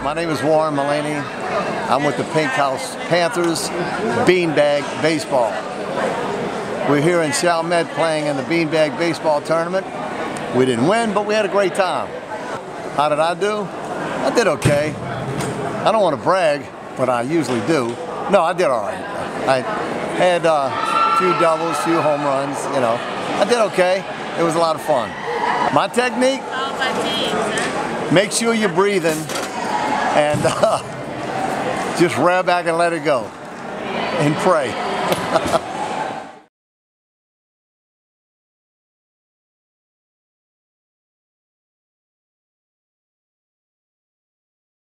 My name is Melinie. I'm with the Pink House Panthers, Beanbag Baseball. We're here in Chalmette playing in the Beanbag Baseball tournament. We didn't win, but we had a great time. How did I do? I did okay. I don't want to brag, but I usually do. No, I did all right. I had a few doubles, few home runs, you know. I did okay. It was a lot of fun. My technique? Make sure you're breathing and just rear back and let it go and pray.